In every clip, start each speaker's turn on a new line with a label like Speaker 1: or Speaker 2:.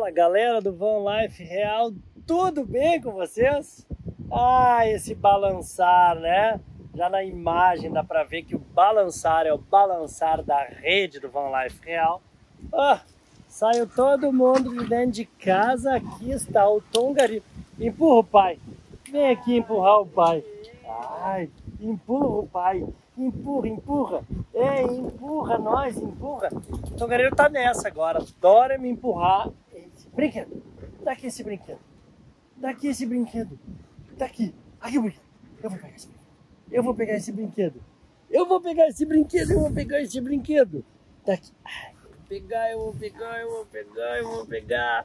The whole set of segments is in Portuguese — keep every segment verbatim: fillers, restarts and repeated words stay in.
Speaker 1: Fala galera do Van Life Real, tudo bem com vocês? Ah, esse balançar, né? Já na imagem dá pra ver que o balançar é o balançar da rede do Van Life Real. Ah, saiu todo mundo de dentro de casa, aqui está o Tongariro. Empurra o pai, vem aqui empurrar o pai. Ai, empurra o pai, empurra, empurra. Ei, empurra nós, empurra. O Tongariro tá nessa agora, adora me empurrar. Esse brinquedo, daqui esse brinquedo, daqui esse brinquedo, daqui, aqui o brinquedo. Eu vou pegar esse brinquedo. Eu vou pegar esse brinquedo. Eu vou pegar esse brinquedo. Eu vou pegar esse brinquedo. Daqui. Ai, eu vou pegar, eu vou pegar, eu vou pegar, eu vou pegar.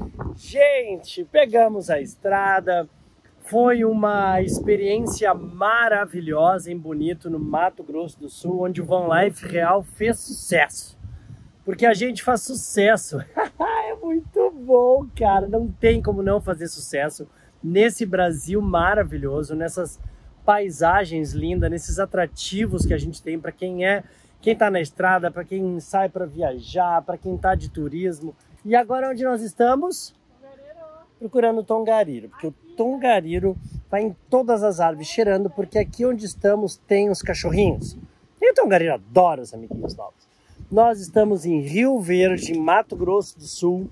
Speaker 1: Gente, pegamos a estrada. Foi uma experiência maravilhosa em Bonito, no Mato Grosso do Sul, onde o Van Life Real fez sucesso. Porque a gente faz sucesso. É muito bom, cara. Não tem como não fazer sucesso nesse Brasil maravilhoso, nessas paisagens lindas, nesses atrativos que a gente tem para quem é, quem tá na estrada, para quem sai para viajar, para quem tá de turismo. E agora onde nós estamos? Tongariro. Procurando o Tongariro, porque aqui, o Tongariro vai em todas as árvores cheirando, porque aqui onde estamos tem os cachorrinhos. E o Tongariro adora os amiguinhos novos. Nós estamos em Rio Verde, Mato Grosso do Sul,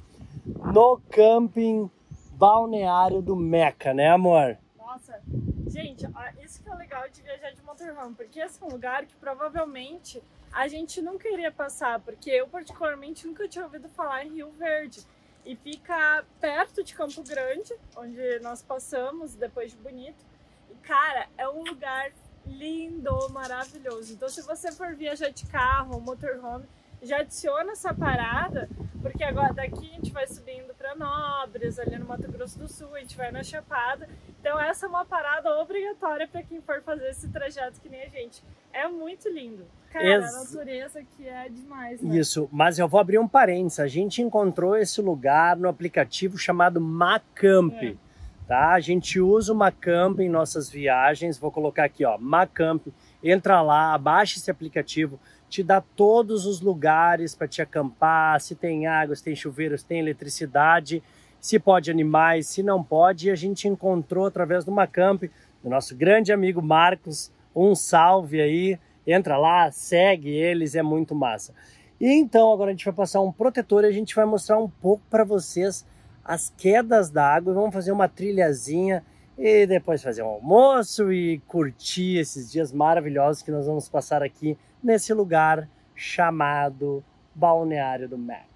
Speaker 1: no camping balneário do Meca, né amor?
Speaker 2: Nossa, gente, isso que é legal de viajar de motorhome, porque esse é um lugar que provavelmente a gente nunca iria passar, porque eu particularmente nunca tinha ouvido falar em Rio Verde. E fica perto de Campo Grande, onde nós passamos depois de Bonito. E cara, é um lugar lindo, maravilhoso. Então se você for viajar de carro ou motorhome, já adiciona essa parada, porque agora daqui a gente vai subindo para Nobres, ali no Mato Grosso do Sul, a gente vai na Chapada. Então essa é uma parada obrigatória para quem for fazer esse trajeto que nem a gente. É muito lindo. Cara, Ex a natureza aqui é demais, né?
Speaker 1: Isso, mas eu vou abrir um parênteses. A gente encontrou esse lugar no aplicativo chamado Macamp. É. Tá? A gente usa o Macamp em nossas viagens. Vou colocar aqui, ó, Macamp. Entra lá, baixa esse aplicativo. Te dá todos os lugares para te acampar, se tem água, se tem chuveiro, se tem eletricidade, se pode animais, se não pode. E a gente encontrou através do Macamp, do nosso grande amigo Marcos, um salve aí, entra lá, segue eles, é muito massa. E então agora a gente vai passar um protetor e a gente vai mostrar um pouco para vocês as quedas da água, vamos fazer uma trilhazinha e depois fazer um almoço e curtir esses dias maravilhosos que nós vamos passar aqui nesse lugar chamado Balneário do Meca.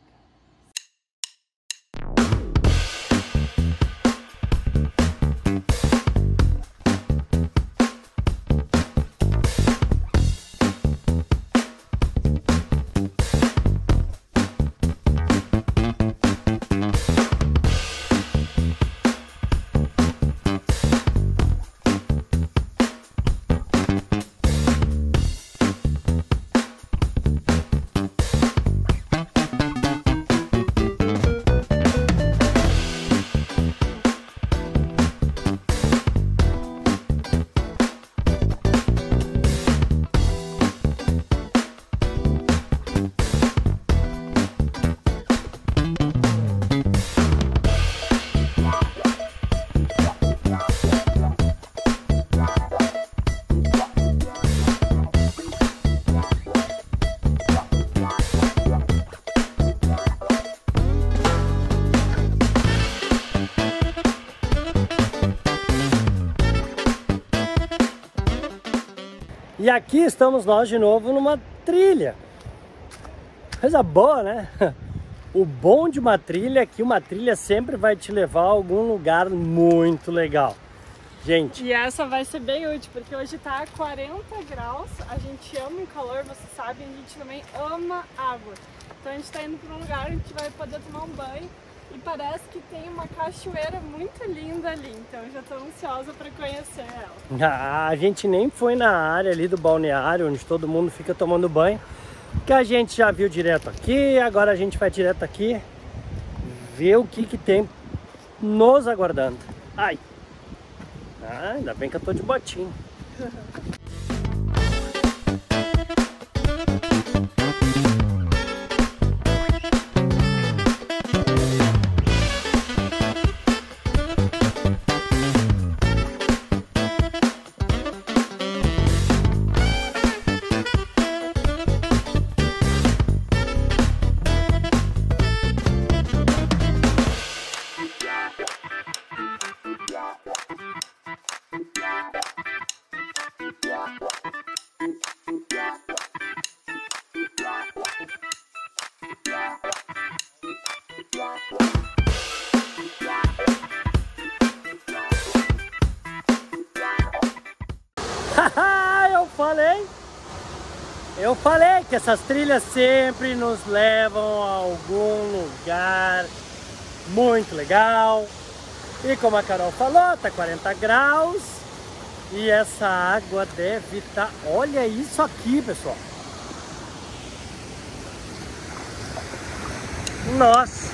Speaker 1: E aqui estamos nós de novo numa trilha. Coisa boa, né? O bom de uma trilha é que uma trilha sempre vai te levar a algum lugar muito legal. Gente.
Speaker 2: E essa vai ser bem útil, porque hoje tá quarenta graus, a gente ama o calor, você sabe, a gente também ama água. Então a gente tá indo para um lugar onde a gente vai poder tomar um banho. E parece que tem uma cachoeira muito linda ali, então eu já estou ansiosa para conhecer ela.
Speaker 1: Ah, a gente nem foi na área ali do balneário, onde todo mundo fica tomando banho, que a gente já viu direto aqui, agora a gente vai direto aqui, ver o que que tem nos aguardando. Ai, ah, ainda bem que eu tô de botinho. Eu falei que essas trilhas sempre nos levam a algum lugar muito legal. E como a Carol falou, tá quarenta graus. E essa água deve estar... Olha isso aqui, pessoal. Nossa.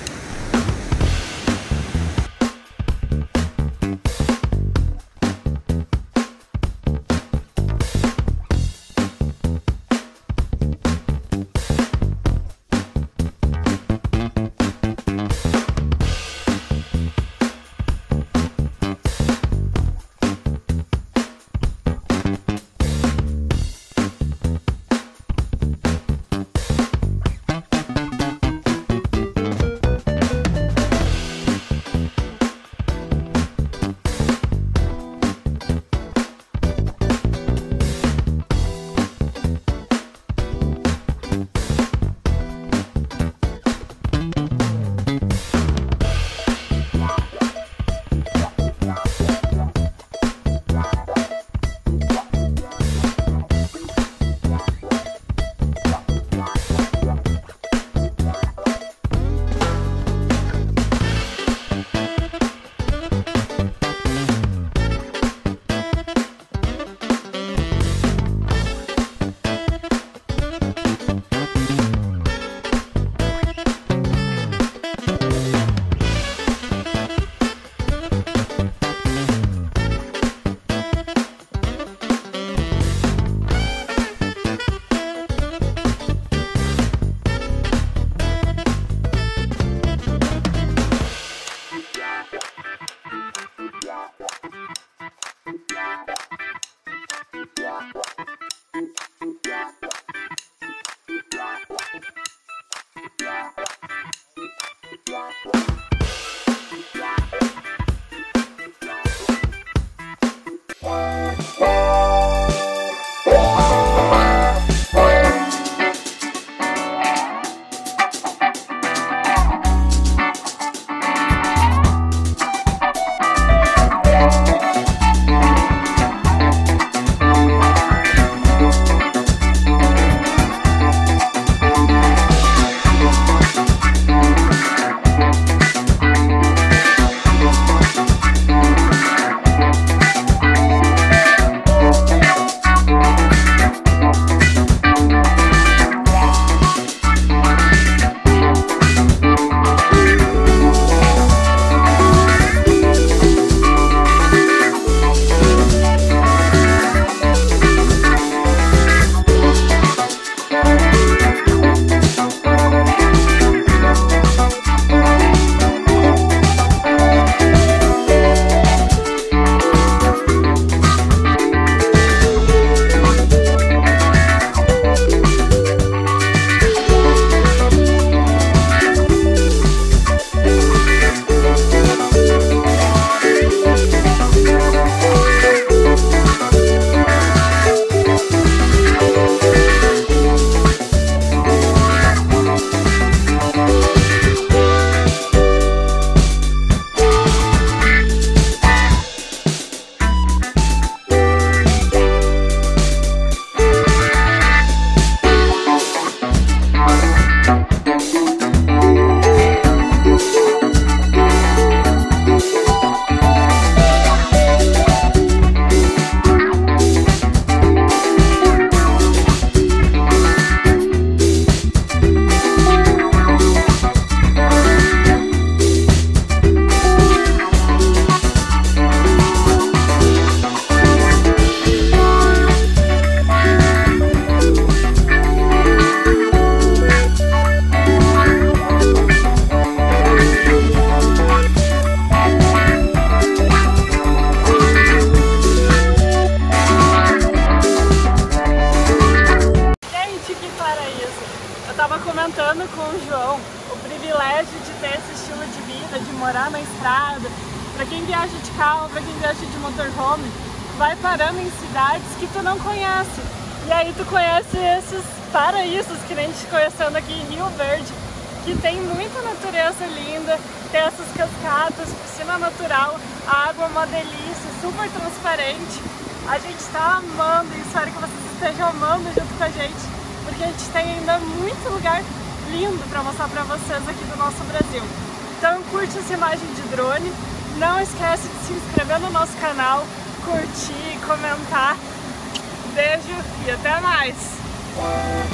Speaker 2: morar na estrada, para quem viaja de carro, para quem viaja de motorhome, vai parando em cidades que tu não conhece. E aí tu conhece esses paraísos que nem a gente conhecendo aqui em Rio Verde, que tem muita natureza linda, tem essas cascatas, piscina natural, a água é uma delícia, super transparente. A gente está amando e espero que vocês estejam amando junto com a gente. porque a gente tem ainda muito lugar lindo para mostrar para vocês aqui do nosso Brasil. Então curte essa imagem de drone, não esquece de se inscrever no nosso canal, curtir, comentar. Beijo e até mais!